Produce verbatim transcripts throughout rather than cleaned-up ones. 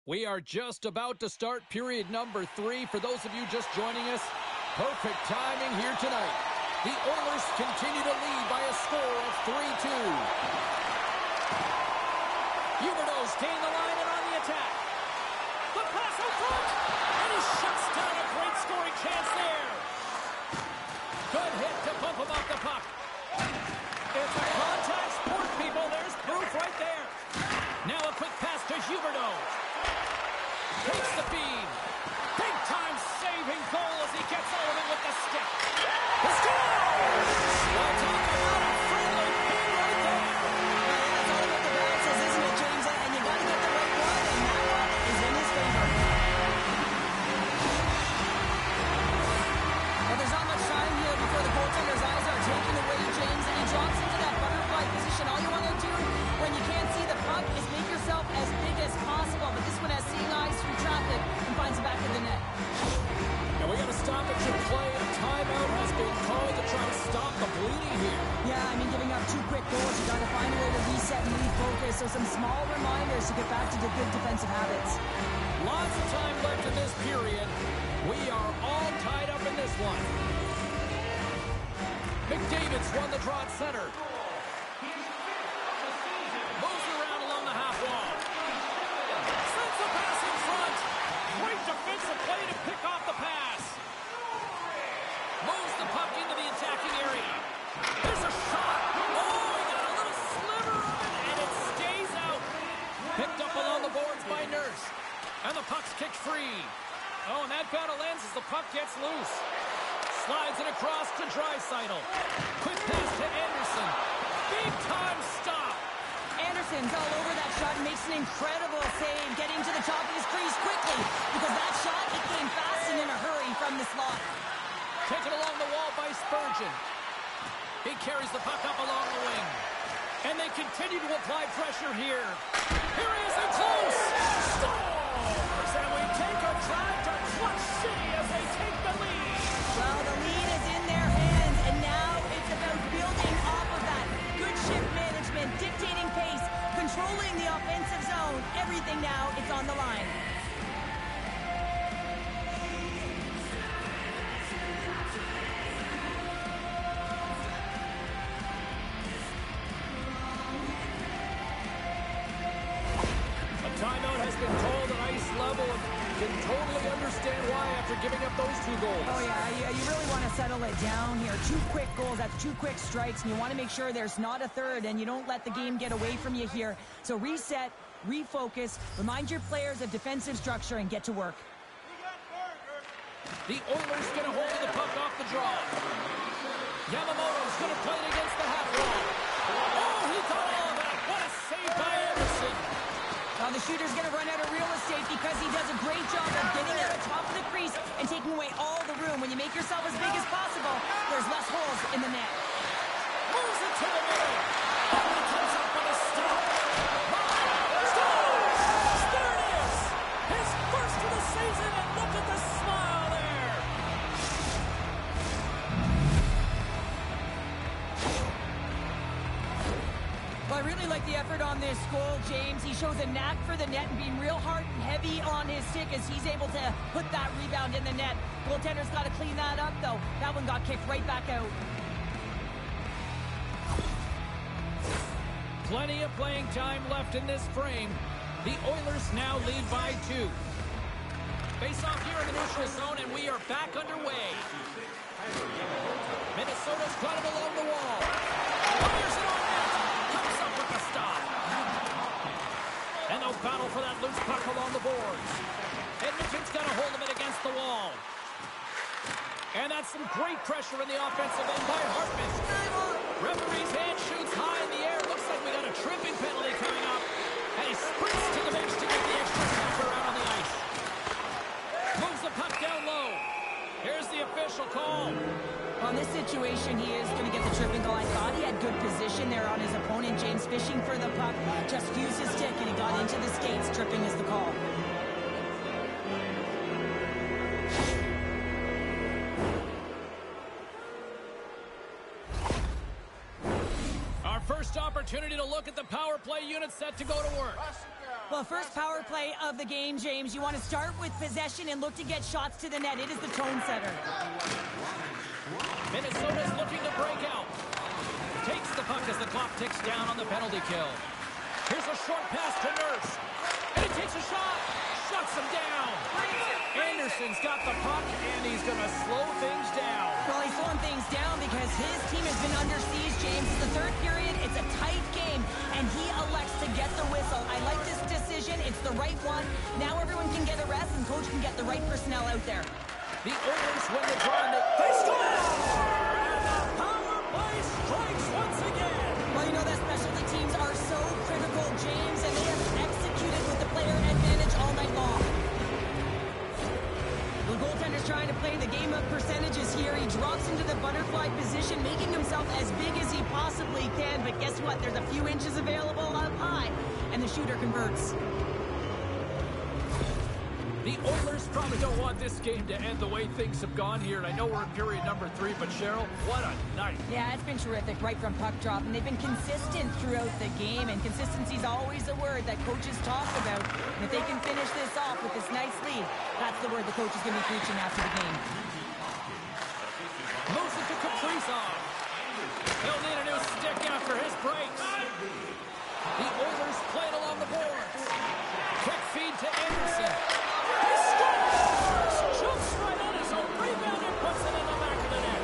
We are just about to start period number three. For those of you just joining us, perfect timing here tonight. The Oilers continue to lead by a score of three two. Huberdeau's gained the line and on the attack. The pass out front, and he shuts down a great scoring chance there. Good hit to bump him off the puck. It's a contact sport, people. There's proof right there. Now a quick pass to Huberdeau. Takes the feed. Big-time saving goal as he gets out of it with the stick. The score! We'll talk about a friendly feed right there. It's all about the bounces, isn't it, James? And you got to get the right one, and that one is in his favor. Well, there's not much time here before the goaltender's eyes are taken away, James, and he drops into that butterfly position. All you want to do when you can't see the puck is make yourself as big as possible, but this one has seeing eyes through traffic and finds it back in the net. Now we got to stop it to play. A timeout has been called to try to stop the bleeding here. Yeah, I mean, giving up two quick goals, you got to find a way to reset and refocus. So some small reminders to get back to the good defensive habits. Lots of time left in this period. We are all tied up in this one. McDavid's won the draw at center. Moves around along the half wall. Sends the pass in front. Great defensive play to pick off the pass. Moves the puck into the attacking area. There's a shot. Oh, he got a little sliver of it, and it stays out. Picked up along the boards by Nurse. And the puck's kicked free. Oh, and that battle ends as the puck gets loose. Slides it across to Draisaitl. Quick pass to Anderson. Big time stop. Anderson's all over that shot and makes an incredible save, getting to the top of his crease quickly, because that shot, it came fast and in a hurry from the slot. Taken along the wall by Spurgeon. He carries the puck up along the wing. And they continue to apply pressure here. Here he is in close. Scores! And we take a drive to Clutch City as they take the lead. Well, the lead is in their hands, and now it's about building off of that. Good shift management, dictating pace, controlling the offensive zone. Everything now is on the line. Timeout has been called at ice level, and can totally understand why after giving up those two goals. Oh, yeah, yeah, you really want to settle it down here. Two quick goals, that's two quick strikes, and you want to make sure there's not a third, and you don't let the game get away from you here. So reset, refocus, remind your players of defensive structure, and get to work. The Oilers going to hold the puck off the draw. Yamamoto's going to play it against the half wall. Oh, he got all of that. What a save by Anderson. Well, the shooter's going to run out of real estate because he does a great job of getting out of top of the crease and taking away all the room. When you make yourself as big as possible, there's less holes in the net. Moves it to the middle. Oh, he comes up with a stop. Scores! There it is. His first of the season, and look at the smile there. Well, I really like the effort on this goal, James. He shows a knack for the net and being real hard and heavy on his stick as he's able to put that rebound in the net. Goaltender's got to clean that up, though. That one got kicked right back out. Plenty of playing time left in this frame. The Oilers now lead by two. Face off here in the neutral zone, and we are back underway. Minnesota's got it along the wall. Fires it on net. Comes up with the stop. And they'll battle for that loose puck along the boards. Edmonton's got a hold of it against the wall. And that's some great pressure in the offensive end by Hartman. Referee's hand shoots high in the air. Looks like we got a tripping penalty coming up. And he sprints to the bench to get the extra pressure out on the ice. Moves the puck down low. Here's the official call. Well, in this situation, he is going to get the tripping goal. I thought he had good position there on his opponent. James fishing for the puck. Just used his stick, and he got into the skates. Tripping is the call. first opportunity to look at the power play unit set to go to work. Well, first power play of the game, James. You want to start with possession and look to get shots to the net. It is the tone setter. Minnesota's looking to break out. Takes the puck as the clock ticks down on the penalty kill. Here's a short pass to Nurse. And he takes a shot. Shuts him down. Anderson's got the puck, and he's going to slow things down. Well, he's slowing things down because his team has been under siege, James. It's the third period. It's a tight game, and he elects to get the whistle. I like this decision. It's the right one. Now everyone can get a rest, and coach can get the right personnel out there. The Oilers win the draw, and they, they score! And the power play strikes once again. Well, you know that specialty teams are so critical, James, and they have executed with the player advantage all night long. The goaltender's trying to play the game of percentages here. He drops into the butterfly position, making himself as big as he possibly can. But guess what? There's a few inches available up high, and the shooter converts. The Oilers probably don't want this game to end the way things have gone here. And I know we're in period number three, but Cheryl, what a night. Yeah, it's been terrific right from puck drop. And they've been consistent throughout the game. And consistency is always a word that coaches talk about. And if they can finish this off with this nice lead, that's the word the coach is going to be preaching after the game. Moves it to Kaprizov. He'll need a new stick after his breaks. The Oilers play it along the boards. Quick feed to Anderson. He scores! Jumps right on his own rebound and puts it in the back of the net.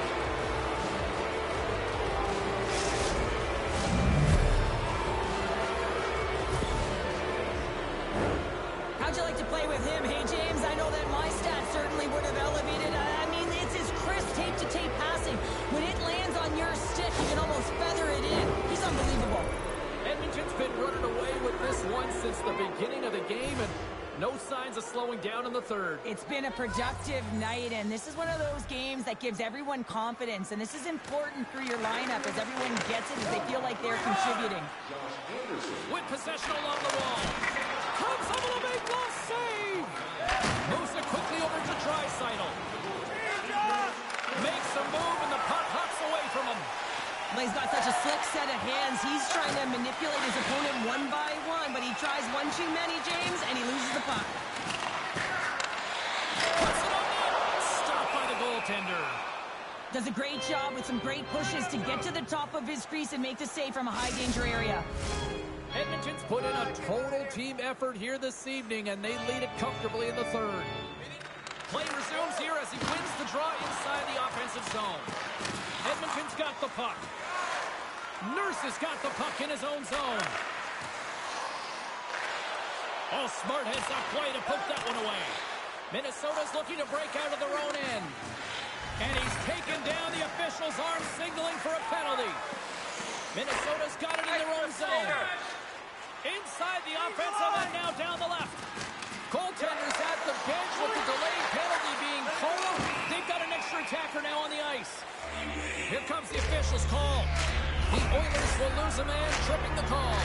How'd you like to play with him? Hey, James, I know that my stats certainly would have elevated. I mean, it's his crisp tape-to-tape passing. When it lands on your stick, you can almost feather it in. He's unbelievable. Edmonton's been running away with this one since the beginning of the game, and no signs of slowing down in the third. It's been a productive night, and this is one of those games that gives everyone confidence, and this is important for your lineup as everyone gets it, as they feel like they're contributing. With possession along the wall. Comes up with a big ball save. Moves it quickly over to Draisaitl. Makes a move, and the puck hops away from him. Well, he's got such a slick set of hands. He's trying to manipulate his opponent one by one, but he tries one too many, James, and he loses the puck. Puts it on net. Stopped by the goaltender. Does a great job with some great pushes to get to the top of his crease and make the save from a high-danger area. Edmonton's put in a total team effort here this evening, and they lead it comfortably in the third. Play resumes here as he wins the draw inside the offensive zone. Edmonton's got the puck. Nurse has got the puck in his own zone. Oh, smart heads up play to poke that one away. Minnesota's looking to break out of their own end. And he's taken down the official's arm, signaling for a penalty. Minnesota's got it in their own zone. Inside the offensive end, now down the left. Goaltenders at the bench with the delayed penalty being called. They've got an extra attacker now on the ice. Here comes the official's call. The Oilers will lose a man, tripping the call.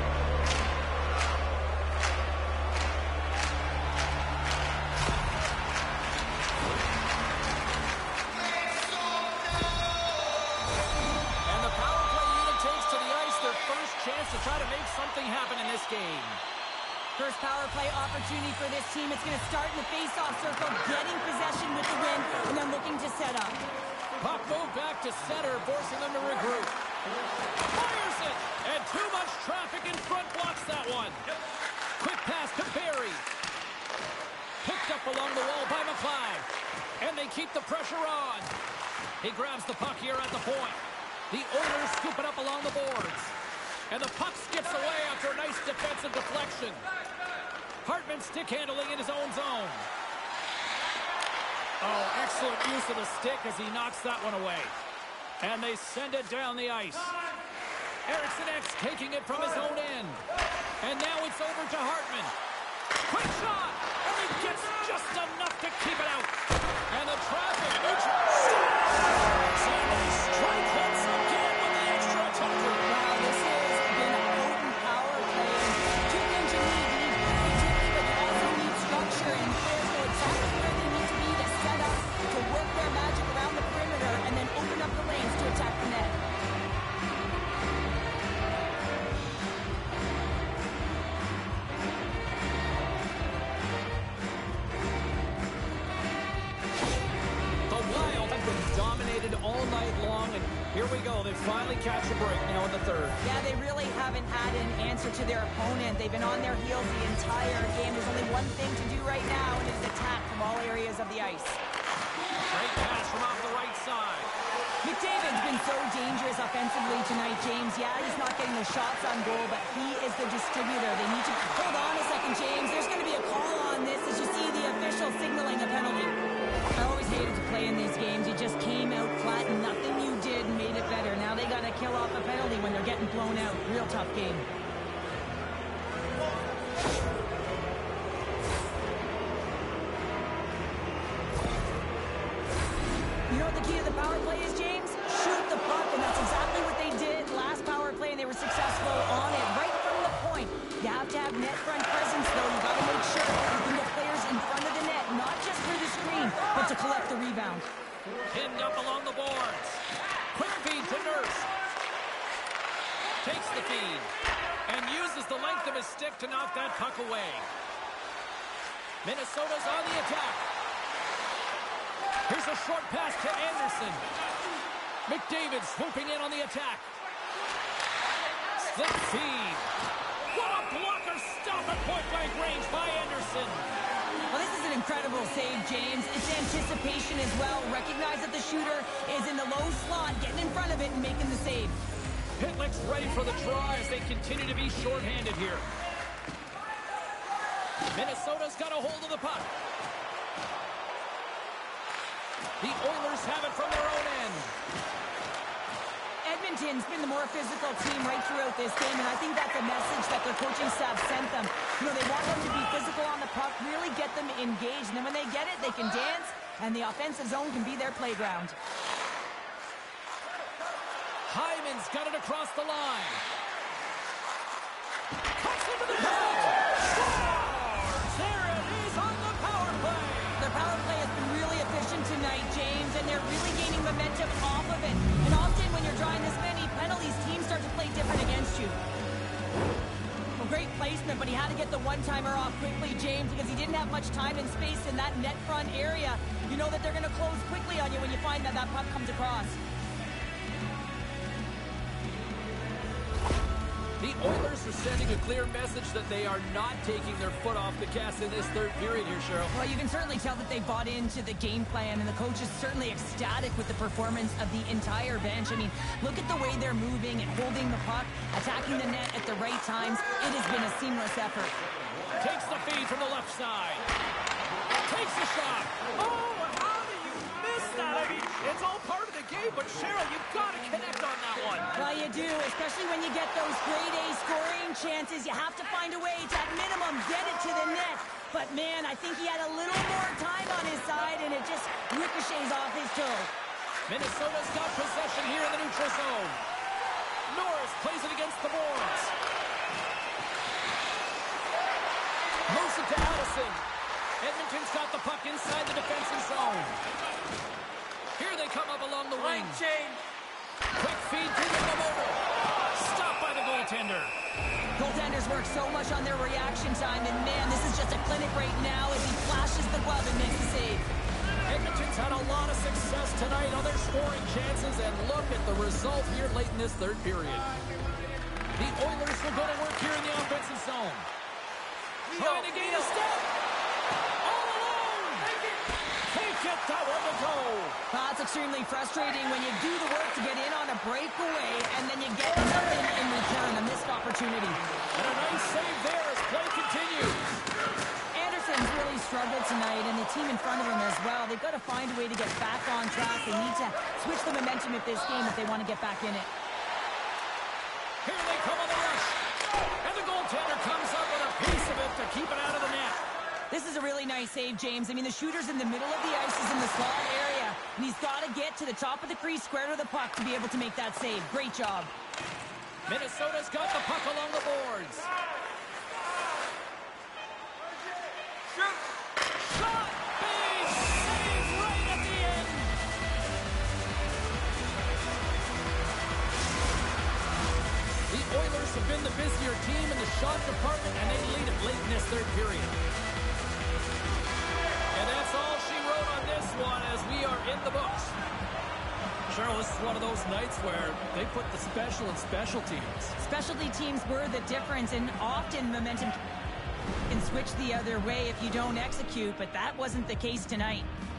And the power play unit takes to the ice their first chance to try to make something happen in this game. First power play opportunity for this team. It's going to start in the face-off circle, getting possession with the win, and then looking to set up. Puck move back to center, forcing them to regroup. Fires it! And too much traffic in front blocks that one. Quick pass to Barry. Picked up along the wall by McLeod. And they keep the pressure on. He grabs the puck here at the point. The Oilers scoop it up along the boards. And the puck skips away after a nice defensive deflection. Hartman stick handling in his own zone. Oh, excellent use of the stick as he knocks that one away. And they send it down the ice. Eriksson Ek taking it from his own end. And now it's over to Hartman. Quick shot! And he gets just enough to keep it out. And the traffic neutral. So they strike once again with the extra attacker. Wow, this has been a potent power play. Two things you need. You need creativity, but you also need structure. And players know exactly where they need to be to set up, to work their magic around the perimeter, and then open up the lanes to attack the net. catch a break now in the third. Yeah, they really haven't had an answer to their opponent. They've been on their heels the entire game. There's only one thing to do right now, and it is attack from all areas of the ice. Great pass from off the right side. McDavid's been so dangerous offensively tonight, James. Yeah, he's not getting the shots on goal, but he is the distributor. They need to... Hold on a second, James. There's going to be a call on this as you see the official signaling a penalty. I always hated to play in these games. You just came out flat and nothing you did made it better. Now they got to kill off a penalty when they're getting blown out. Real tough game. You know what the key to the power play is, James? Shoot the puck, and that's exactly what they did last power play, and they were successful on it right from the point. You have to have net front presence, though. You got to make sure you can get players in front of the net, not just through the screen, but to collect the rebound. Pinned up along the boards. Quick feed to Nurse. Takes the feed and uses the length of his stick to knock that puck away. Minnesota's on the attack. Here's a short pass to Anderson. McDavid swooping in on the attack. Slip feed. What a blocker stop at point-blank range by Anderson. Well, this is an incredible save, James. It's anticipation as well. Recognize that the shooter is in the low slot, getting in front of it and making the save. Pitlick's ready for the draw as they continue to be shorthanded here. Minnesota's got a hold of the puck. The Oilers have it from their own end. Edmonton's been the more physical team right throughout this game, and I think that's a message that their coaching staff sent them. You know, they want them to be physical on the puck, really get them engaged, and then when they get it, they can dance, and the offensive zone can be their playground. Hyman's got it across the line. Cuts into the goal. Scores! There it is on the power play. Their power play has been really efficient tonight, James, and they're really gaining momentum off of it. And often when you're drawing this many penalties, teams start to play different against you. Well, great placement, but he had to get the one-timer off quickly, James, because he didn't have much time and space in that net front area. You know that they're going to close quickly on you when you find that that puck comes across. The Oilers are sending a clear message that they are not taking their foot off the gas in this third period here, Cheryl. Well, you can certainly tell that they bought into the game plan, and the coach is certainly ecstatic with the performance of the entire bench. I mean, look at the way they're moving and holding the puck, attacking the net at the right times. It has been a seamless effort. Takes the feed from the left side. Takes the shot. Oh, how do you miss that? I mean, it's all part of the game, but Cheryl, you've got to connect on that one. Well, you do, especially when you get those grade A scoring chances. You have to find a way to, at minimum, get it to the net. But, man, I think he had a little more time on his side, and it just ricochets off his toe. Minnesota's got possession here in the neutral zone. Norris plays it against the boards. Moves it to Addison. Edmonton's got the puck inside the defensive zone. Here they come up along the wing. Quick feed to Yamamoto. Stopped by the goaltender. Goaltenders work so much on their reaction time, and man, this is just a clinic right now as he flashes the glove and makes the save. Edmonton's had a lot of success tonight on their scoring chances, and look at the result here late in this third period. The Oilers will go to work here in the offensive zone. Trying to gain a step. All alone. Can't get that one to go. Well, that's extremely frustrating when you do the work to get in on a breakaway, and then you get nothing in return, a missed opportunity. And a nice save there as play continues. Anderson's really struggled tonight, and the team in front of him as well. They've got to find a way to get back on track. They need to switch the momentum of this game if they want to get back in it. Here they come on the rush. And the goaltender comes up with a piece of it to keep it out of the net. This is a really nice save, James. I mean, the shooter's in the middle of the ice, is in the slot area, and he's got to get to the top of the crease, square to the puck, to be able to make that save. Great job. Minnesota's got the puck along the boards. Shoot! Shot! Big save right at the end! The Oilers have been the busier team in the shot department, and they lead it late in this third period. And that's all she wrote on this one as we are in the books. Cheryl, this is one of those nights where they put the special in special teams. Specialty teams were the difference, and often momentum can switch the other way if you don't execute, but that wasn't the case tonight.